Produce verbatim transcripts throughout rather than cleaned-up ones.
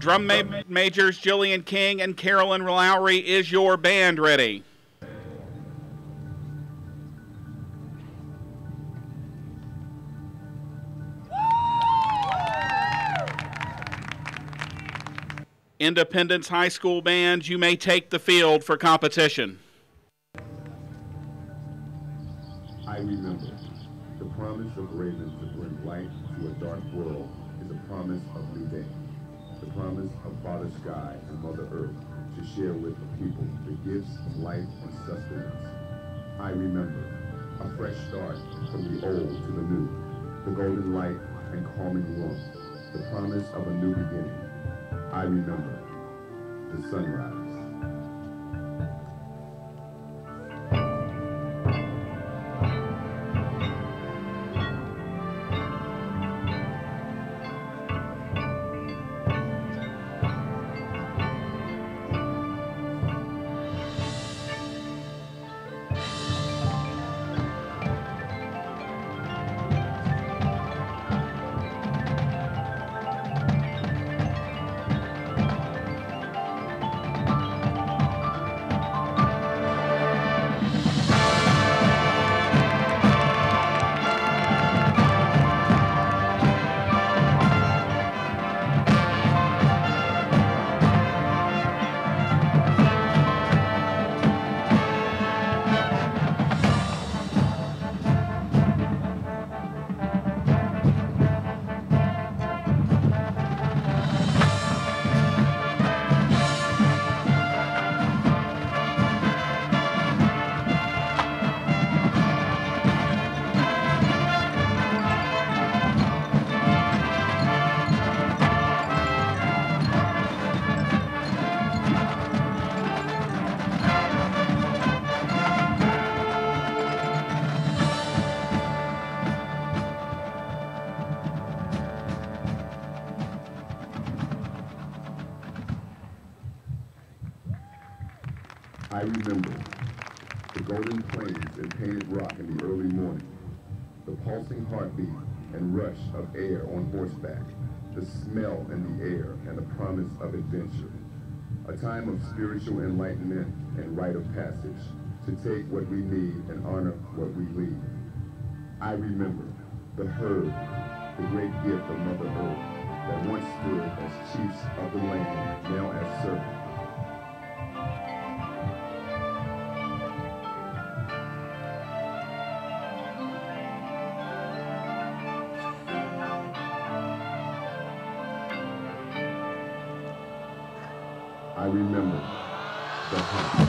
Drum ma majors Jillian King and Carolyn Lowry, is your band ready? Independence High School bands, you may take the field for competition. I remember the promise of Raven to bring light to a dark world is a promise of new day. The promise of Father Sky and Mother Earth to share with the people the gifts of life and sustenance. I remember a fresh start from the old to the new, the golden light and calming warmth, the promise of a new beginning. I remember the sunrise. I remember the golden plains and painted rock in the early morning, the pulsing heartbeat and rush of air on horseback, the smell in the air and the promise of adventure, a time of spiritual enlightenment and rite of passage, to take what we need and honor what we leave. I remember the herd, the great gift of Mother Earth that once stood as chiefs of the land, now as servants. I remember the hunt.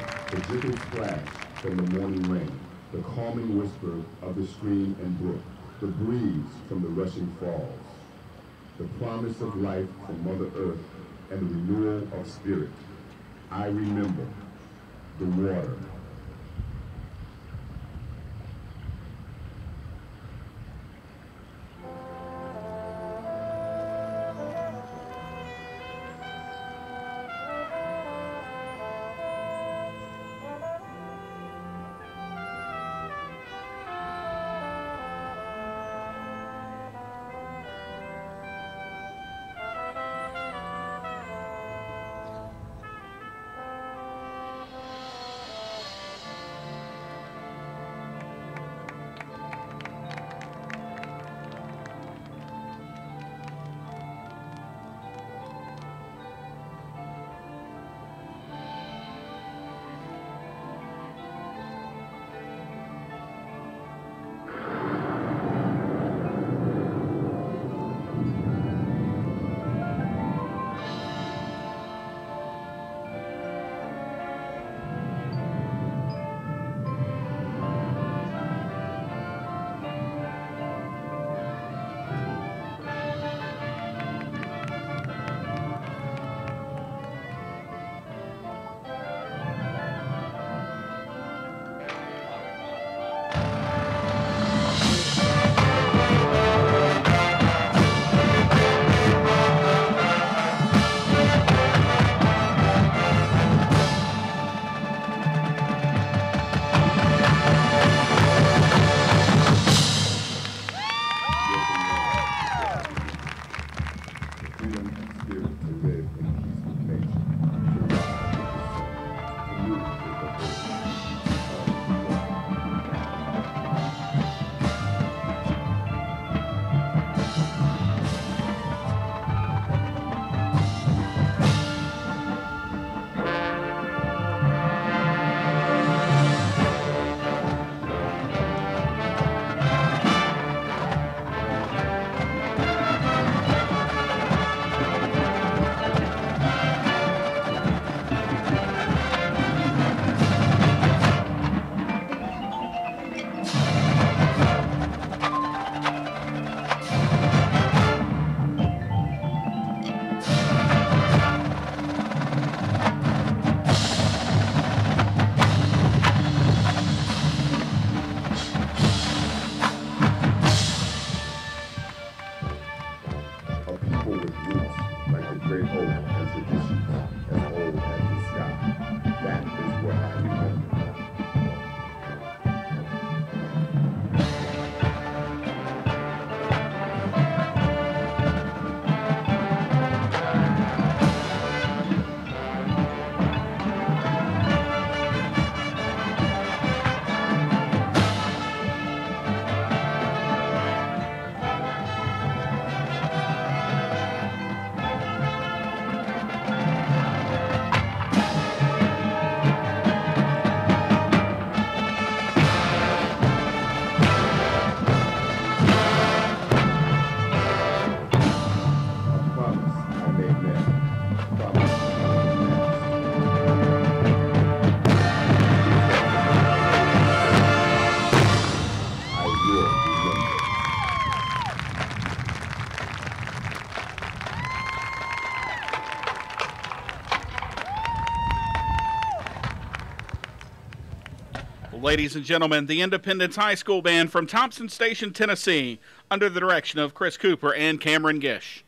From the morning rain, the calming whisper of the stream and brook, the breeze from the rushing falls, the promise of life from Mother Earth and the renewal of spirit. I remember the water. Ladies and gentlemen, the Independence High School Band from Thompson Station, Tennessee, under the direction of Chris Cooper and Cameron Gish.